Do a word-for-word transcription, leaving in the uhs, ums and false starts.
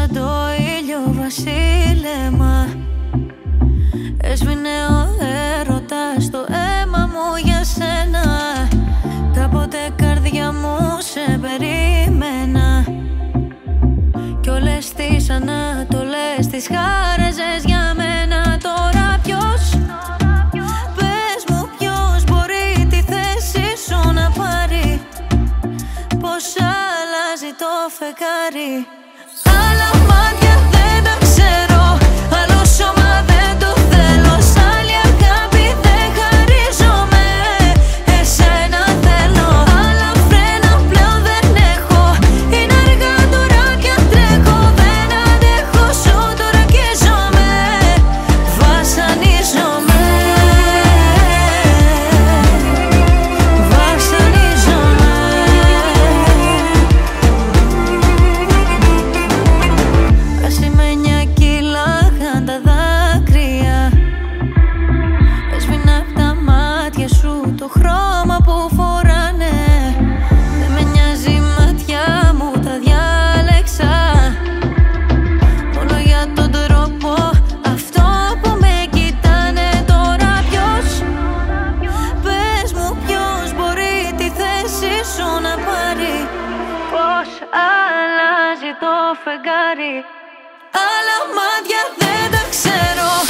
σαν το ήλιο βασίλεμα. Έσβηνε ο έρωτας στο αίμα μου για σένα. Κάποτε καρδιά μου σε περίμενα κι όλες τις ανατολές τις χάραζες για μένα. Τώρα ποιος, πες μου ποιος μπορεί τη θέση σου να πάρει? Πως αλλάζει το φεγγάρι. Άλλα μάτια δεν τα ξέρω, άλλο σώμα δεν το θέλω. Σ' άλλη αγάπη δεν χαρίζομαι, εσένα θέλω. Άλλα φρένα πλέον δεν έχω, είναι αργά τώρα πια τρέχω. Δεν αντέχω, σου το ρακίζομαι, βασανίζομαι. Βασανίζομαι. Ασημένια κύλαγαν τα δάκρυα. Έσβηνα απ' τα μάτια σου το χρώμα που φοράνε. Δεν με νοιάζει η μάτια μου, τα διάλεξα μόνο για τον τρόπο αυτό που με κοιτάνε. Τώρα ποιος, πες μου ποιος μπορεί τη θέση σου να πάρει? Πως αλλάζει το φεγγάρι. Άλλα μάτια δεν τα ξέρω,